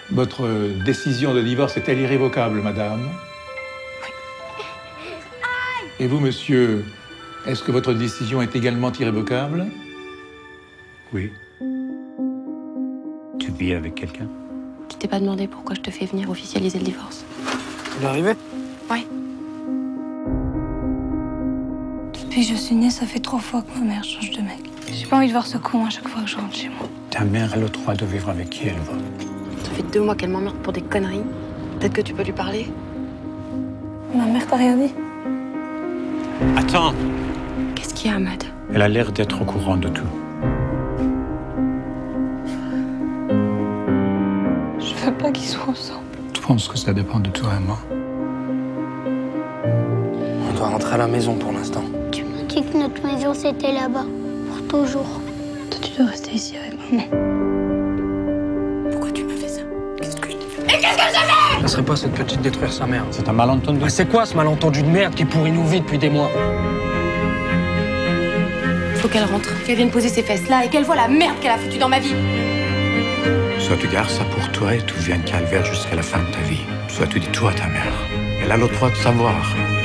Votre décision de divorce est-elle irrévocable, madame? Oui. Et vous, monsieur, est-ce que votre décision est également irrévocable? Oui. Tu vis avec quelqu'un? Tu t'es pas demandé pourquoi je te fais venir officialiser le divorce? Il est arrivé? Ouais. Depuis que je suis née, ça fait 3 fois que ma mère change de mec. J'ai pas envie de voir ce con à chaque fois que je rentre chez moi. Ta mère a le droit de vivre avec qui elle veut. Ça fait 2 mois qu'elle m'emmerde pour des conneries. Peut-être que tu peux lui parler? Ma mère t'a rien dit? Attends! Qu'est-ce qu'il y a, Ahmad? Elle a l'air d'être au courant de tout. Je veux pas qu'ils soient ensemble. Je pense que ça dépend de toi et moi. On doit rentrer à la maison pour l'instant. Tu m'as dit que notre maison c'était là-bas, pour toujours. Toi, tu dois rester ici avec maman. Pourquoi tu me fais ça? Qu'est-ce que je t'ai fait? Ça serait pas cette petite détruire sa mère. C'est un malentendu. Mais c'est quoi ce malentendu de merde qui pourrit nos vies depuis des mois? Faut qu'elle rentre, qu'elle vienne poser ses fesses là et qu'elle voit la merde qu'elle a foutue dans ma vie. Soit tu gardes ça pour toi et tu viens calvaire jusqu'à la fin de ta vie. Soit tu dis tout à ta mère. Elle a le droit de savoir.